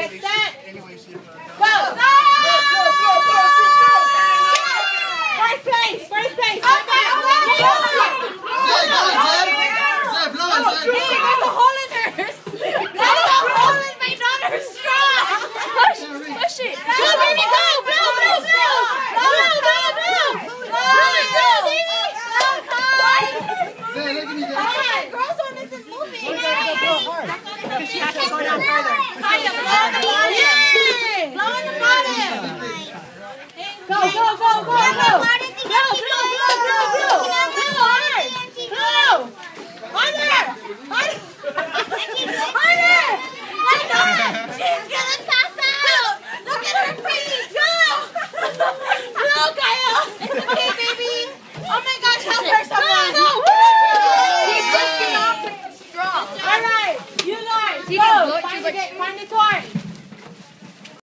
Get set. Go. First place. First place. Okay. There's a hole in hers. There's a hole in my daughter's straw. Push it. Go, baby, go. Blue, blue, blue. Blue, blue, blue. Blue, blue, baby. Come on. Girls one isn't moving. She has to go down further. Higher, blow on the bottom. Blow on the bottom. Go, go, go, go, go. Blue, blue, blue, blue, blue. Blue, hard. Blue. Harder. Harder. Harder. Let go. She's gonna pass out. Look at her face. Go. Blue, Kyle. It's okay, baby. Oh my gosh, help her someone. Go. Keep lifting off the straw. All right, you guys, go. Find the torch.